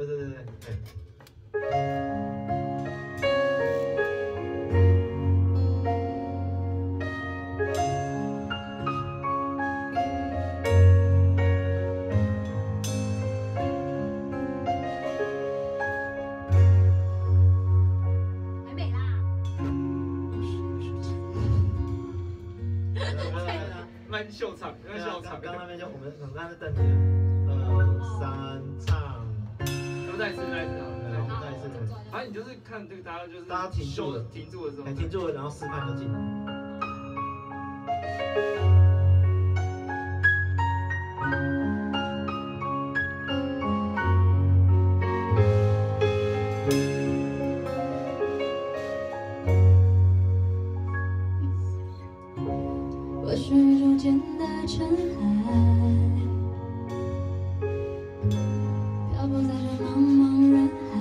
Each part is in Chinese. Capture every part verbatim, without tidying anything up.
对对对对对。 还没啦。 慢秀场，慢秀场。 刚刚那边就我们我们刚才等你了，二三唱。 都再一次，再一次好了。 再一次。 反正你就是看这个，大家就是大家停住了， 停住的时候， 哎，停住了，然后示范就进来。 我是宇宙间的尘埃，漂泊在这茫茫人海，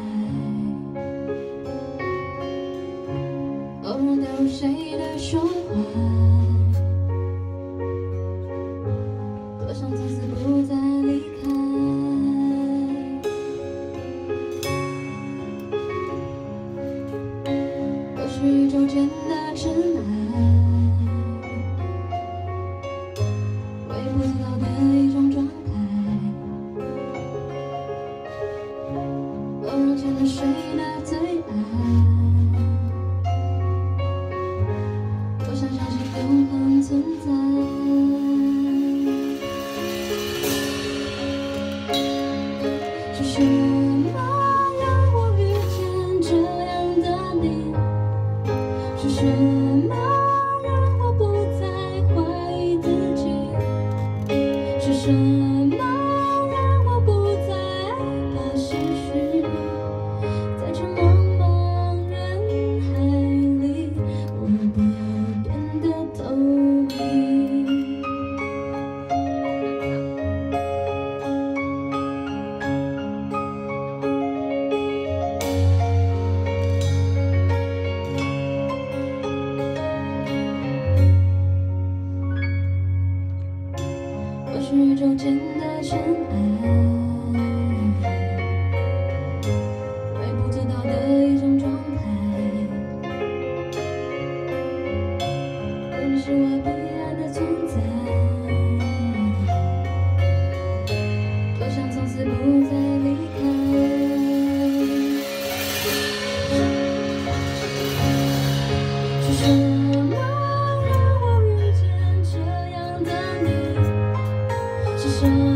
偶然掉入谁的胸怀，多想从此不再离开。我是宇宙间的尘埃，不知道的一种状态，偶然牵着谁的最爱，多想相信永恒存在。是什么让我遇见这样的你？是什么让我不再怀疑自己？是什么让我不再怕失去？在这茫茫人海里，我不要变得透明。我是宇宙间的尘埃，微不足道的一种状态，而你是我必然的存在，多想从此不再离开。是什么让我遇见这样的你？是什么